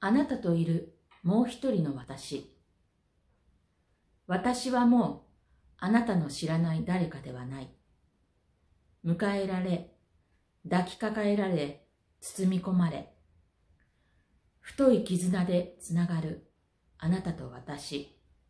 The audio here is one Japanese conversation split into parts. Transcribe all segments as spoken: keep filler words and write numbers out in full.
あなたといるもう一人の私。私はもうあなたの知らない誰かではない。迎えられ、抱きかかえられ、包み込まれ、太い絆でつながるあなたと私。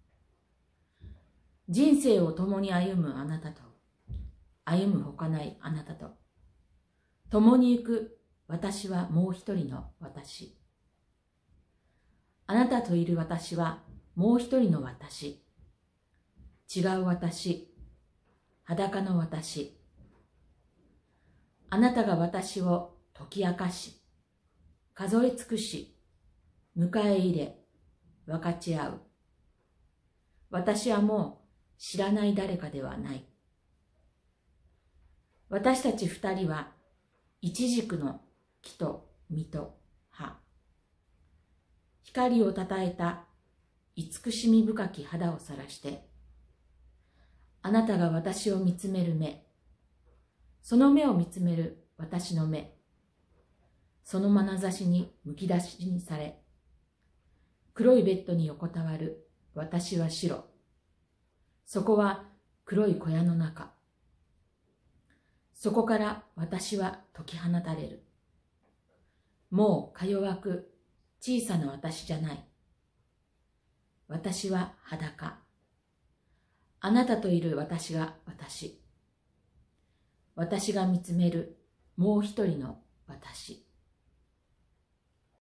人生を共に歩むあなたと、歩むほかないあなたと、共に行く私はもう一人の私。あなたといる私はもう一人の私。違う私、裸の私。あなたが私を解き明かし、数え尽くし、迎え入れ、分かち合う。私はもう知らない誰かではない。私たち二人は、一軸の木と実と葉。光をたたえた慈しみ深き肌をさらして、あなたが私を見つめる目、その目を見つめる私の目、その眼差しにむき出しにされ、黒いベッドに横たわる私は白、そこは黒い小屋の中、そこから私は解き放たれる。もうか弱く小さな私じゃない。私は裸。あなたといる私が私。私が見つめるもう一人の私。